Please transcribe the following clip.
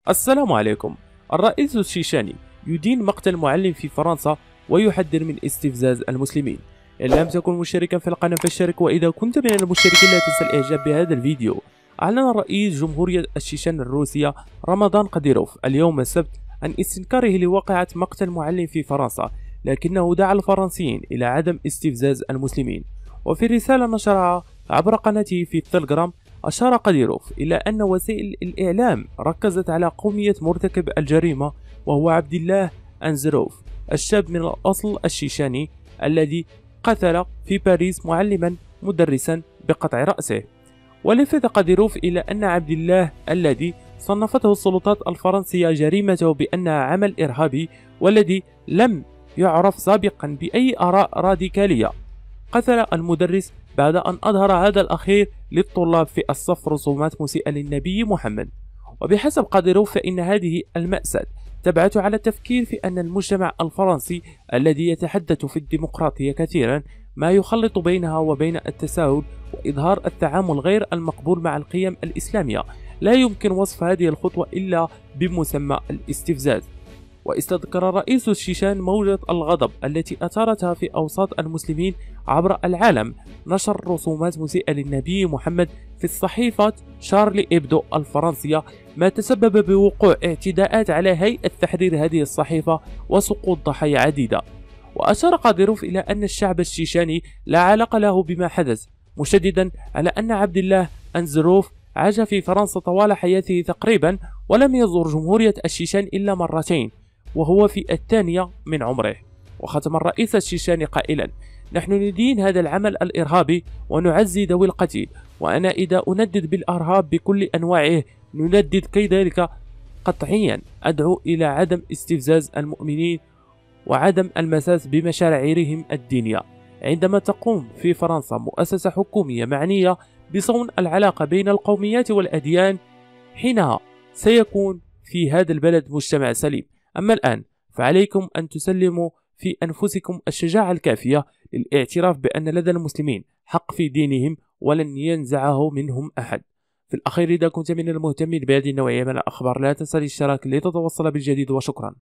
السلام عليكم. الرئيس الشيشاني يدين مقتل معلم في فرنسا ويحذر من استفزاز المسلمين. إن لم تكن مشتركا في القناة فاشترك، وإذا كنت من المشتركين لا تنسى الإعجاب بهذا الفيديو. أعلن رئيس جمهورية الشيشان الروسية رمضان قديروف اليوم السبت عن استنكاره لواقعة مقتل معلم في فرنسا، لكنه دعا الفرنسيين إلى عدم استفزاز المسلمين. وفي رسالة نشرها عبر قناته في التليجرام، أشار قديروف إلى أن وسائل الإعلام ركزت على قومية مرتكب الجريمة، وهو عبد الله أنزروف، الشاب من الأصل الشيشاني الذي قتل في باريس معلما مدرسا بقطع رأسه. ولفت قديروف إلى أن عبد الله الذي صنفته السلطات الفرنسية جريمته بأنها عمل إرهابي، والذي لم يعرف سابقا بأي آراء راديكالية، قتل المدرس بعد أن أظهر هذا الأخير للطلاب في الصف رسومات مسيئة للنبي محمد. وبحسب قديروف فإن هذه المأساة تبعث على التفكير في أن المجتمع الفرنسي الذي يتحدث في الديمقراطية كثيرا ما يخلط بينها وبين التساهل وإظهار التعامل غير المقبول مع القيم الإسلامية، لا يمكن وصف هذه الخطوة إلا بمسمى الاستفزاز. واستذكر رئيس الشيشان موجة الغضب التي أثارتها في أوساط المسلمين عبر العالم نشر رسومات مسيئة للنبي محمد في الصحيفة شارلي إبدو الفرنسية، ما تسبب بوقوع اعتداءات على هيئة تحرير هذه الصحيفة وسقوط ضحايا عديدة. وأشار قادروف إلى أن الشعب الشيشاني لا علاقة له بما حدث، مشددا على أن عبد الله أنزروف عاش في فرنسا طوال حياته تقريبا، ولم يزور جمهورية الشيشان إلا مرتين وهو في الثانية من عمره. وختم الرئيس الشيشاني قائلا: نحن ندين هذا العمل الإرهابي ونعزي ذوي القتيل، وأنا إذا أندد بالإرهاب بكل أنواعه نندد كذلك قطعيا. أدعو إلى عدم استفزاز المؤمنين وعدم المساس بمشاعرهم الدينية. عندما تقوم في فرنسا مؤسسة حكومية معنية بصون العلاقة بين القوميات والأديان، حينها سيكون في هذا البلد مجتمع سليم. أما الآن فعليكم أن تسلموا في أنفسكم الشجاعة الكافية للاعتراف بأن لدى المسلمين حق في دينهم ولن ينزعه منهم أحد. في الأخير، إذا كنت من المهتمين بهذه النوعية من الأخبار لا تنسى الاشتراك لتتوصل بالجديد، وشكرا.